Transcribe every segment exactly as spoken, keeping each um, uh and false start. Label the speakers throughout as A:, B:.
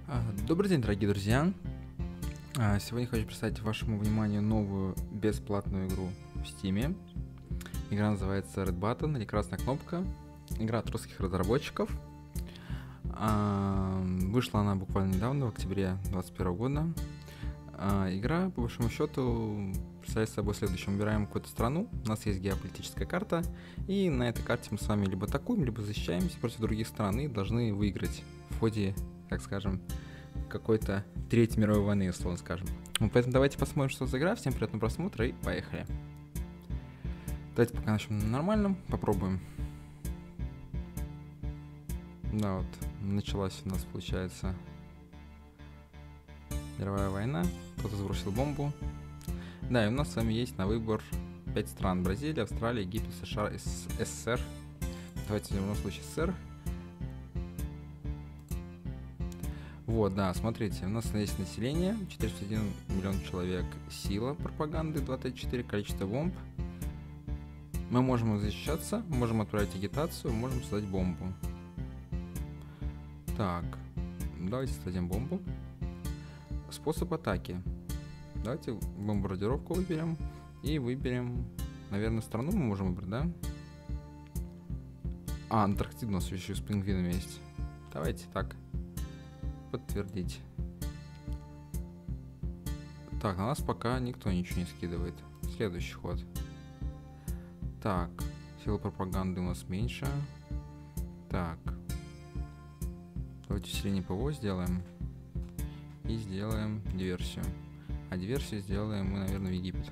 A: А, Добрый день, дорогие друзья! А, Сегодня хочу представить вашему вниманию новую бесплатную игру в Steam. Игра называется Red Button, или Красная кнопка. Игра от русских разработчиков. А, Вышла она буквально недавно, в октябре двадцать первого года. А, Игра, по большому счету, представляет собой следующее. Мы выбираем какую-то страну, у нас есть геополитическая карта, и на этой карте мы с вами либо атакуем, либо защищаемся против других стран и должны выиграть в ходе, так скажем, какой-то Третьей мировой войны, условно скажем. Ну, поэтому давайте посмотрим, что за игра. Всем приятного просмотра и поехали. Давайте пока начнем на нормальном, попробуем. Да, вот, началась у нас, получается, мировая война. Кто-то сбросил бомбу. Да, и у нас с вами есть на выбор пять стран. Бразилия, Австралия, Египет, США, СССР. Давайте в любом случае СССР. Вот, да, смотрите, у нас есть население, четыреста один миллион человек, сила пропаганды двадцать четыре, количество бомб. Мы можем защищаться, можем отправить агитацию, можем создать бомбу. Так, давайте создадим бомбу. Способ атаки. Давайте бомбардировку выберем и выберем, наверное, страну мы можем выбрать, да? А, Антарктида у нас еще с пингвинами есть. Давайте так. Подтвердить. Так, на нас пока никто ничего не скидывает. Следующий ход. Так, сила пропаганды у нас меньше. Так. Давайте усиление ПВО сделаем. И сделаем диверсию. А диверсию сделаем мы, наверное, в Египет.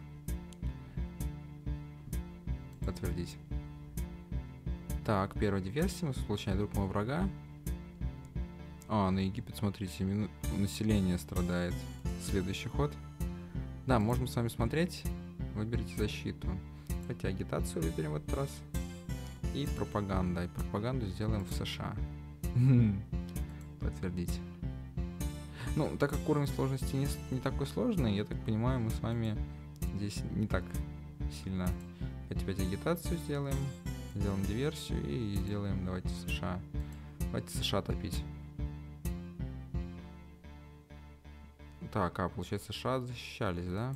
A: Подтвердить. Так, первая диверсия. Мы получаем друг моего врага. А, на Египет, смотрите, мину... население страдает. Следующий ход. Да, можем с вами смотреть. Выберите защиту. Давайте агитацию выберем в этот раз. И пропаганда. И пропаганду сделаем в США. Подтвердить. Ну, так как уровень сложности не, не такой сложный, я так понимаю, мы с вами здесь не так сильно. Давайте опять агитацию сделаем. Сделаем диверсию и сделаем, давайте, США. Давайте США топить. Так, а, получается, США защищались, да?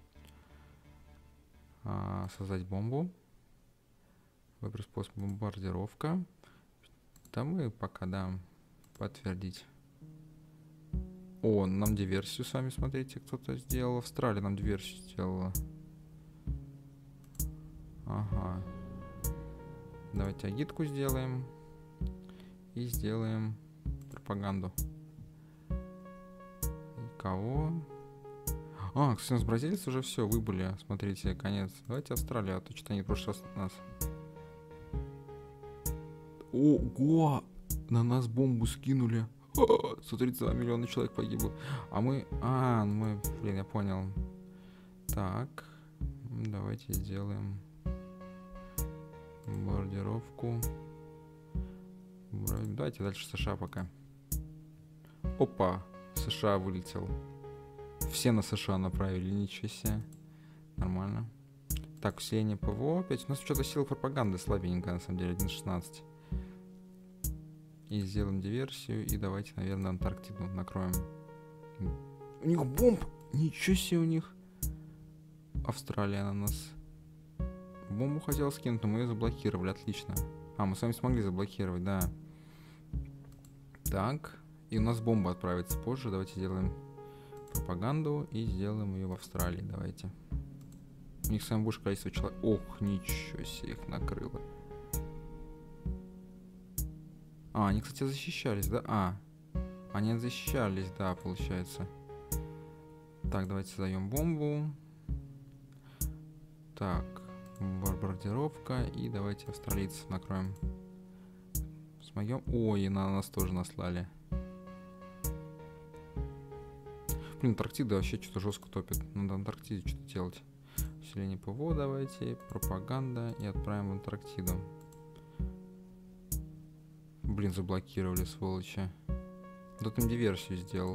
A: А, создать бомбу. Выбрать способ бомбардировка. Да мы пока дам подтвердить. О, нам диверсию с вами, смотрите, кто-то сделал. Австралия нам диверсию сделала. Ага. Давайте агитку сделаем. И сделаем пропаганду. Кого? А, кстати, у нас бразильцы уже все выбыли. Смотрите, конец. Давайте Австралию, а то что-то они в прошлый раз нас. Ого! На нас бомбу скинули. сто тридцать два миллиона человек погибло. А мы... А, мы... Блин, я понял. Так. Давайте сделаем бомбардировку. Давайте дальше США пока. Опа! США вылетел. Все на США направили, ничего себе. Нормально. Так, усиление ПВО опять. У нас что-то сила пропаганды слабенькая, на самом деле, один шестнадцать. И сделаем диверсию. И давайте, наверное, Антарктиду накроем. У них бомб! Ничего себе у них. Австралия на нас. Бомбу хотела скинуть, но мы ее заблокировали. Отлично. А, мы с вами смогли заблокировать, да. Так. И у нас бомба отправится позже. Давайте сделаем пропаганду и сделаем ее в Австралии. Давайте. У них самое большее количество человек. Ох, ничего себе, их накрыло. А, они, кстати, защищались, да? А, они защищались, да, получается. Так, давайте создаем бомбу. Так, бомбардировка. И давайте австралийцев накроем. Смоем. Ой, и на нас тоже наслали. Блин, Антарктида вообще что-то жестко топит. Надо Антарктиде что-то делать. Усиление ПВО давайте, пропаганда и отправим в Антарктиду. Блин, заблокировали, сволочи. Тут им диверсию сделал.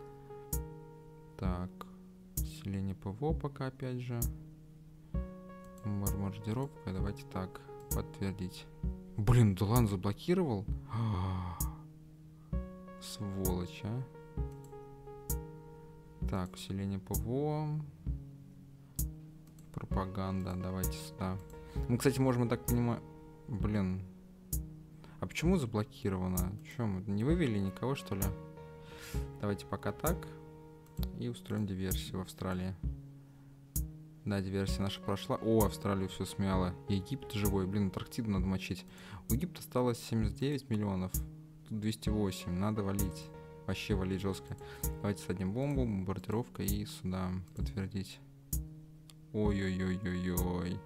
A: Так, усиление ПВО пока опять же. Бомбардировка, давайте так, подтвердить. Блин, да ладно, заблокировал? Сволочь, а. Так, усиление ПВО. Пропаганда, давайте сюда. Мы, кстати, можем, так понимаю... Блин. А почему заблокировано? Че, мы не вывели никого, что ли? Давайте пока так. И устроим диверсию в Австралии. Да, диверсия наша прошла. О, Австралию все смяло. Египет живой. Блин, Антарктиду надо мочить. У Египта осталось семьдесят девять миллионов. Тут двести восемь. Надо валить. Вообще валить жестко. Давайте садим бомбу, бомбардировка и сюда подтвердить. Ой-ой-ой-ой-ой.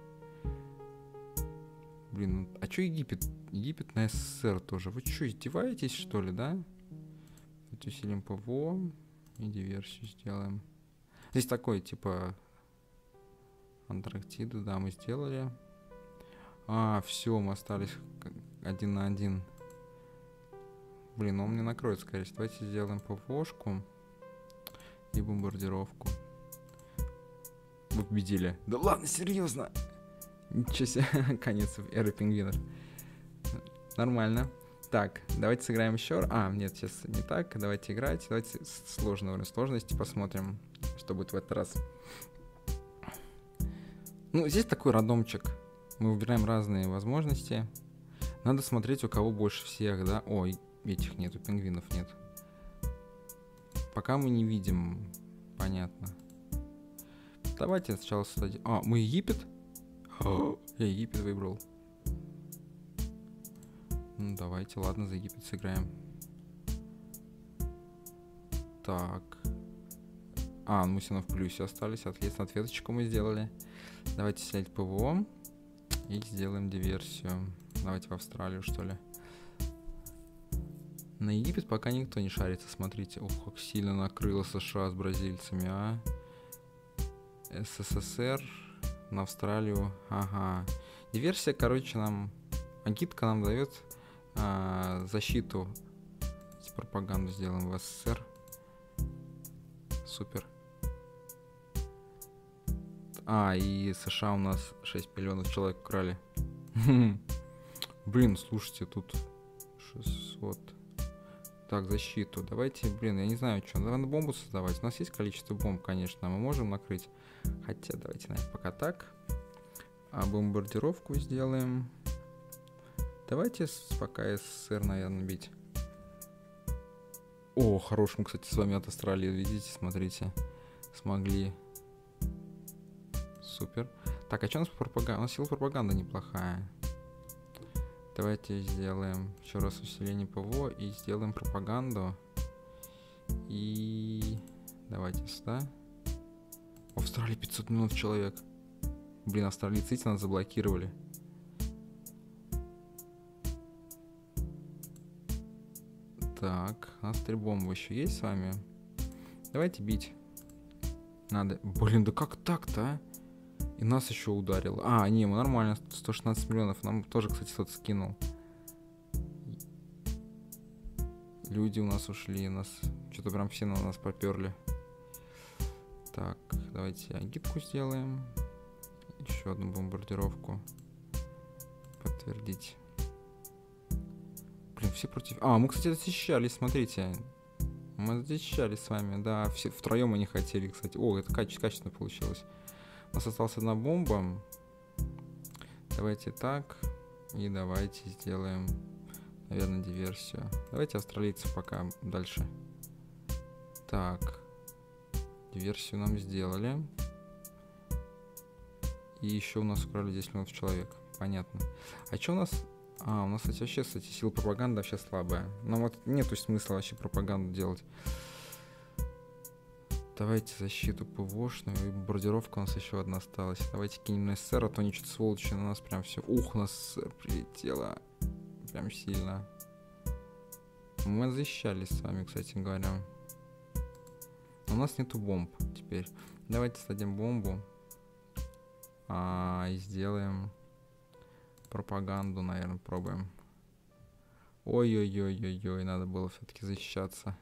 A: Блин, а чё Египет? Египет на СССР тоже. Вы чё, издеваетесь, что ли, да? Давайте усилим ПВО и диверсию сделаем. Здесь такой, типа, Антарктиду, да, мы сделали. А, все, мы остались один на один. Блин, он мне накроет, скорее всего. Давайте сделаем ПВОшку и бомбардировку. Вы победили. Да ладно, серьезно. Ничего себе, конец эры пингвинов. Нормально. Так, давайте сыграем еще. А, нет, сейчас не так. Давайте играть. Давайте сложный уровень сложности посмотрим, что будет в этот раз. Ну, здесь такой рандомчик. Мы выбираем разные возможности. Надо смотреть, у кого больше всех, да? Ой, этих нету, пингвинов нет. Пока мы не видим. Понятно. Давайте сначала создадим... А, мы Египет? Я Египет выбрал. Ну, давайте, ладно, за Египет сыграем. Так. А, мы все равно в плюсе остались. Соответственно, ответочку мы сделали. Давайте снять ПВО. И сделаем диверсию. Давайте в Австралию, что ли. На Египет пока никто не шарится. Смотрите, ох, как сильно накрыло США с бразильцами, а. СССР на Австралию. Ага. Диверсия, короче, нам... Агитка нам дает а, защиту. Пропаганду сделаем в СССР. Супер. А, и США у нас шесть миллионов человек украли. Блин, слушайте, тут шестьсот. Так, защиту. Давайте, блин, я не знаю, что. Надо бомбу создавать. У нас есть количество бомб, конечно. Мы можем накрыть. Хотя, давайте, наверное, пока так. А бомбардировку сделаем. Давайте пока СССР, наверное, бить. О, хорош, мы, кстати, с вами от Австралии, видите, смотрите. Смогли. Супер. Так, а что у нас по пропаганде? У нас сила пропаганды неплохая. Давайте сделаем еще раз усиление ПВО и сделаем пропаганду. И давайте сюда. В Австралии пятьсот миллионов человек. Блин, австралийцы эти нас заблокировали. Так, у нас три бомбы еще есть с вами. Давайте бить. Надо. Блин, да как так-то, а? И нас еще ударило. А, не, мы нормально. сто шестнадцать миллионов. Нам тоже, кстати, кто-то скинул. Люди у нас ушли. Нас что-то прям все на нас поперли. Так, давайте агитку сделаем. Еще одну бомбардировку. Подтвердить. Блин, все против... А, мы, кстати, защищались, смотрите. Мы защищались с вами, да. Все втроем они хотели, кстати. О, это каче- качественно получилось. У нас осталась одна бомба. Давайте так. И давайте сделаем, наверное, диверсию. Давайте австралийцев пока дальше. Так. Диверсию нам сделали. И еще у нас украли десять миллионов человек. Понятно. А что у нас... А, у нас, кстати, вообще, кстати, сила пропаганды вообще слабая. Нам вот нету смысла вообще пропаганду делать. Давайте защиту ПВОшную. И бомбардировка у нас еще одна осталась. Давайте кинем на СССР, а то они что-то сволочи на нас прям все... Ух, у нас СССР прилетело. Прям сильно. Мы защищались с вами, кстати говоря. У нас нету бомб теперь. Давайте садим бомбу. А, и сделаем пропаганду, наверное, пробуем. Ой-ой-ой-ой-ой, надо было все-таки защищаться.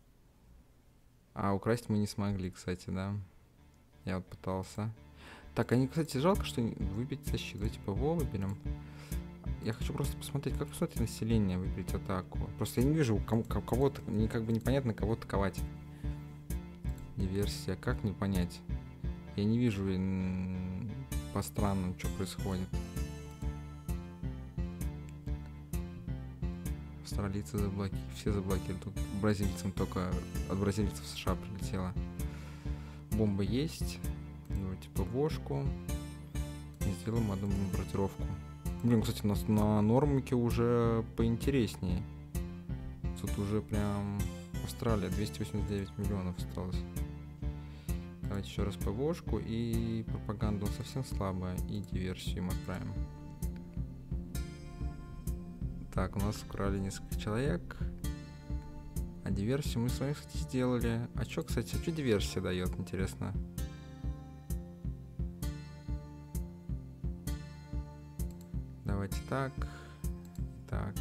A: А украсть мы не смогли, кстати, да. Я вот пытался. Так, они, кстати, жалко, что выбить защиту. Давайте ПВО выберем. Я хочу просто посмотреть, как, кстати, население выберить атаку. Просто я не вижу кому, кого-то, мне как бы непонятно, кого атаковать. Диверсия. Как мне понять? Я не вижу м, по странам, что происходит. Австралийцы заблокировали. Все заблокировали. Тут бразильцам только от бразильцев в США прилетело. Бомба есть. Давайте ПВОшку. И сделаем одну бомбардировку. Блин, кстати, у нас на нормике уже поинтереснее. Тут уже прям Австралия. двести восемьдесят девять миллионов осталось. Давайте еще раз ПВОшку. И пропаганду совсем слабая. И диверсию мы отправим. Так, у нас украли несколько человек. А диверсию мы с вами, кстати, сделали. А что, кстати, что диверсия дает, интересно? Давайте так. Так.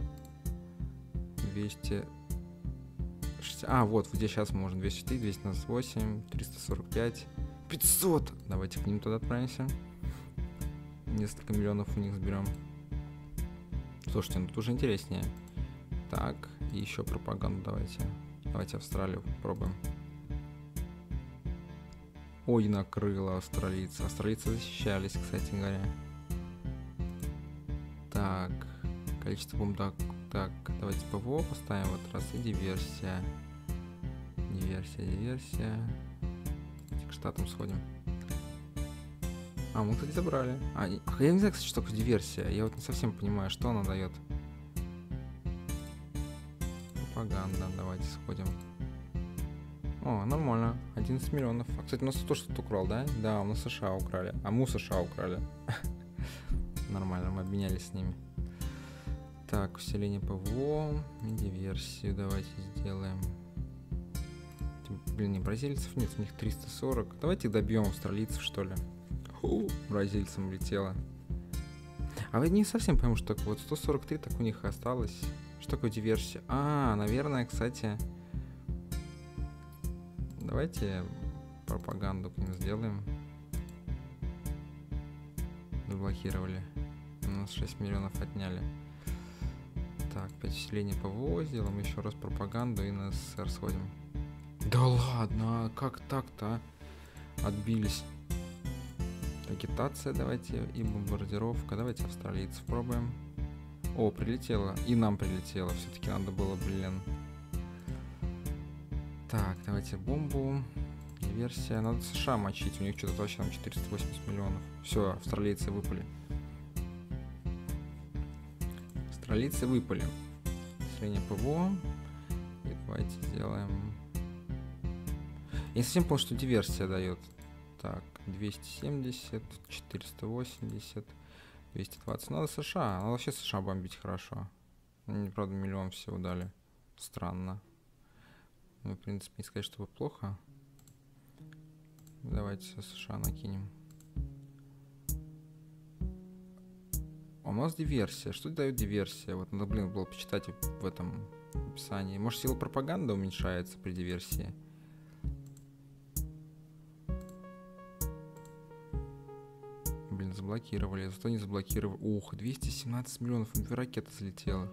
A: двести шестьдесят. А, вот, где сейчас мы можем. двести три, двести двадцать восемь, триста сорок пять, пятьсот. Давайте к ним туда отправимся. Несколько миллионов у них сберем. Слушайте, ну тут уже интереснее. Так, и еще пропаганду давайте. Давайте Австралию попробуем. Ой, накрыло австралийцы. Австралийцы защищались, кстати говоря. Так, количество бомб. Так, так, давайте ПВО поставим в этот раз. И диверсия. Диверсия, диверсия. Давайте к штатам сходим. А, мы, кстати, забрали. А, я не знаю, кстати, что такое диверсия. Я вот не совсем понимаю, что она дает. Пропаганда. Давайте сходим. О, нормально. одиннадцать миллионов. А, кстати, у нас тоже что-то украл, да? Да, у нас США украли. А мы у США украли. Нормально, мы обменялись с ними. Так, усиление ПВО. И диверсию давайте сделаем. Блин, не бразильцев нет, у них триста сорок. Давайте добьем австралийцев, что ли. Фу, бразильцам летело. А вы не совсем пойму, что такое. Вот сто сорок три так у них и осталось. Что такое диверсия? А, наверное, кстати. Давайте пропаганду к ним сделаем. Заблокировали. У нас шесть миллионов отняли. Так, пять усиления ПВО сделаем. Еще раз пропаганду и на СССР сходим. Да ладно, а как так-то? Отбились. Агитация давайте и бомбардировка. Давайте австралийцев пробуем. О, прилетело. И нам прилетело. Все-таки надо было, блин. Так, давайте бомбу. Диверсия. Надо США мочить. У них что-то вообще там четыреста восемьдесят миллионов. Все, австралийцы выпали. Австралийцы выпали. Среднее ПВО. И давайте сделаем... Я не совсем понял, что диверсия дает. Так, двести семьдесят, четыреста восемьдесят, двести двадцать. Надо США. Надо вообще США бомбить хорошо. Мне, правда, миллион всего дали. Странно. Ну, в принципе, не сказать, что плохо. Давайте США накинем. У нас диверсия. Что дает диверсия? Вот надо, блин, было почитать в этом описании. Может, сила пропаганды уменьшается при диверсии? Блин, заблокировали. Зато не заблокировали. Ух, двести семнадцать миллионов. Две ракеты залетело.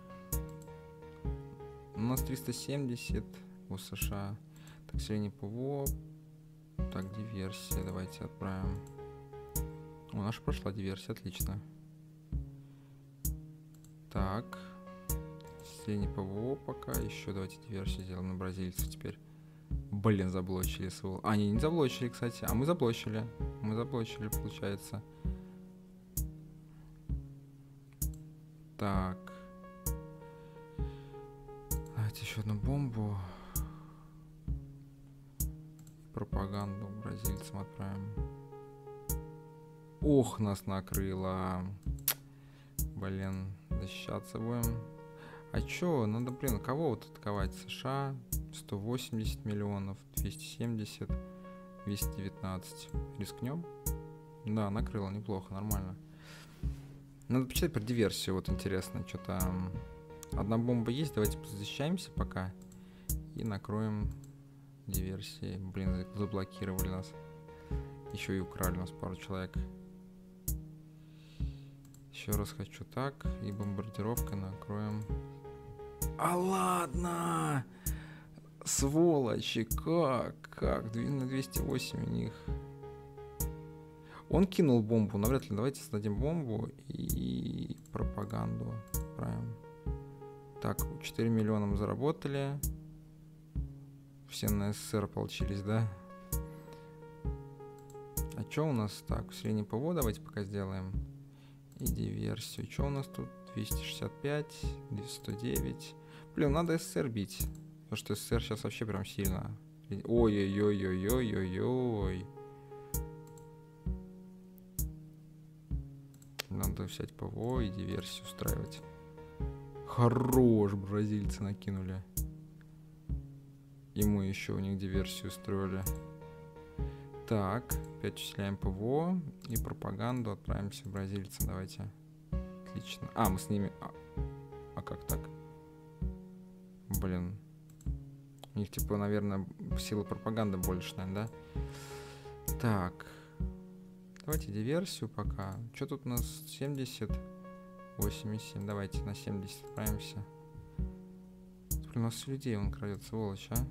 A: У нас триста семьдесят у США. Так, средний ПВО. Так, диверсия. Давайте отправим. О, наша прошла диверсия. Отлично. Так. Средний ПВО пока. Еще давайте диверсию сделаем на бразильцев теперь. Блин, заблочили свол. А, не, не заблочили, кстати. А мы заблочили. Мы заблочили, получается. Так. Давайте еще одну бомбу. Пропаганду бразильцам отправим. Ох, нас накрыло. Блин, защищаться будем. А чё, надо, блин, кого вот атаковать? США сто восемьдесят миллионов, двести семьдесят, двести девятнадцать. Рискнем? Да, накрыло, неплохо, нормально. Надо почитать про диверсию, вот интересно, что там. Одна бомба есть, давайте позащищаемся пока. И накроем диверсией. Блин, заблокировали нас. Еще и украли у нас пару человек. Еще раз хочу так. И бомбардировкой накроем. А ладно! Сволочи, как? Как? На двести восемь у них. Он кинул бомбу, навряд ли. Давайте создадим бомбу и пропаганду отправим. Так, четыре миллиона мы заработали. Все на СССР получились, да? А что у нас? Так, усиление ПВО давайте пока сделаем. И диверсию. Что у нас тут? двести шестьдесят пять, сто девять. Блин, надо СССР бить. Потому что СССР сейчас вообще прям сильно. Ой-ой-ой-ой-ой-ой-ой. Надо взять ПВО и диверсию устраивать. Хорош, бразильцы накинули. И мы еще у них диверсию устроили. Так, опять усиляем ПВО и пропаганду отправимся бразильцам. Давайте. Отлично. А, мы с ними... А, а как так? Блин. У них, типа, наверное, сила пропаганды больше, наверное, да? Так. Давайте диверсию пока. Что тут у нас? семьдесят, восемьдесят семь. Давайте на семьдесят отправимся. Блин, у нас людей он крадет, сволочь, а?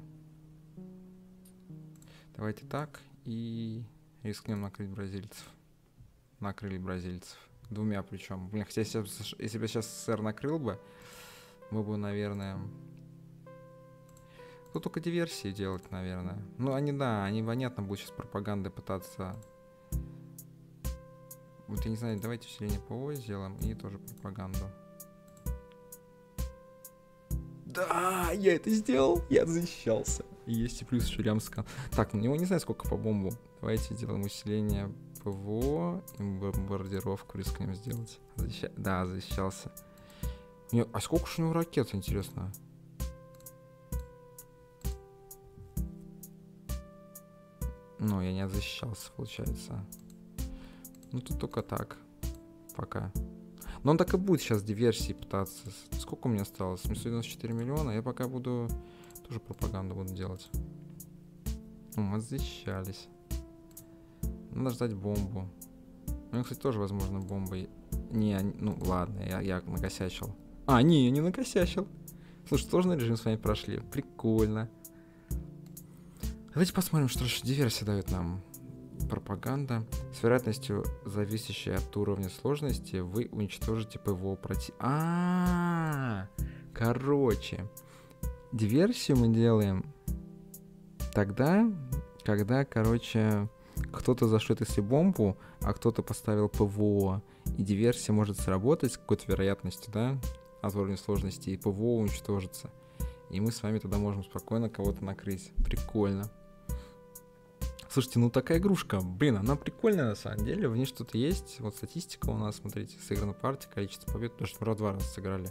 A: Давайте так. И рискнем накрыть бразильцев. Накрыли бразильцев. Двумя причем. Блин, хотя если, если бы сейчас СССР накрыл бы, мы бы, наверное... Тут только диверсии делать, наверное. Ну, они, да, они, понятно, будут сейчас пропагандой пытаться... Вот я не знаю, давайте усиление ПВО сделаем и тоже пропаганду. Да, я это сделал, я защищался. И есть и плюс Ширямска. Так, на него не знаю, сколько по бомбу. Давайте сделаем усиление ПВО и бомбардировку рискнем сделать. Защища... Да, защищался. У него... А сколько же у него ракет, интересно? Ну, я не защищался, получается. Ну, тут только так. Пока. Но он так и будет сейчас диверсии пытаться. Сколько у меня осталось? семьсот девяносто четыре миллиона. Я пока буду... Тоже пропаганду буду делать. Ну, мы защищались. Надо ждать бомбу. У него, кстати, тоже, возможно, бомбой. Не, ну, ладно, я, я накосячил. А, не, я не накосячил. Слушай, сложный режим с вами прошли. Прикольно. Давайте посмотрим, что же диверсия дает нам. Пропаганда. С вероятностью, зависящей от уровня сложности, вы уничтожите ПВО против... А, короче. Диверсию мы делаем тогда, когда, короче, кто-то зашьет если бомбу, а кто-то поставил ПВО, и диверсия может сработать с какой-то вероятностью, да, от уровня сложности, и ПВО уничтожится. И мы с вами тогда можем спокойно кого-то накрыть. Прикольно. Слушайте, ну такая игрушка, блин, она прикольная на самом деле, в ней что-то есть. Вот статистика у нас, смотрите, сыграна партия, количество побед, потому что мы два раза сыграли.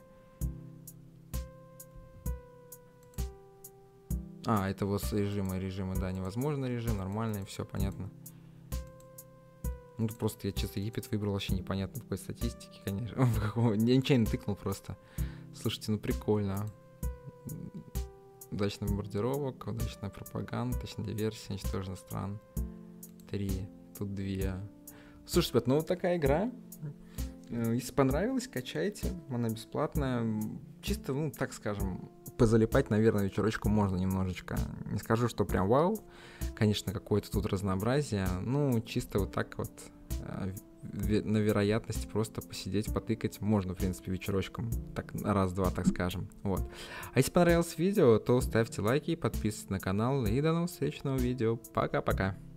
A: А, это вот режимы, режимы, да, невозможно режим, нормальный, все понятно. Ну, просто я чисто Египет выбрал, вообще непонятно какой статистики, конечно. Я нечаянно тыкнул просто. Слушайте, ну прикольно. Удачная бомбардировок, удачная пропаганда, точно диверсия, уничтожена стран. Три, тут две. Слушайте, ребят, ну вот такая игра. Если понравилось, качайте, она бесплатная. Чисто, ну, так скажем, позалипать, наверное, вечерочку можно немножечко. Не скажу, что прям вау. Конечно, какое-то тут разнообразие. Ну, чисто вот так вот на вероятности просто посидеть, потыкать можно, в принципе, вечерочком. Так, раз-два, так скажем. Вот. А если понравилось видео, то ставьте лайки, подписывайтесь на канал. И до новых встреч в новом видео. Пока-пока.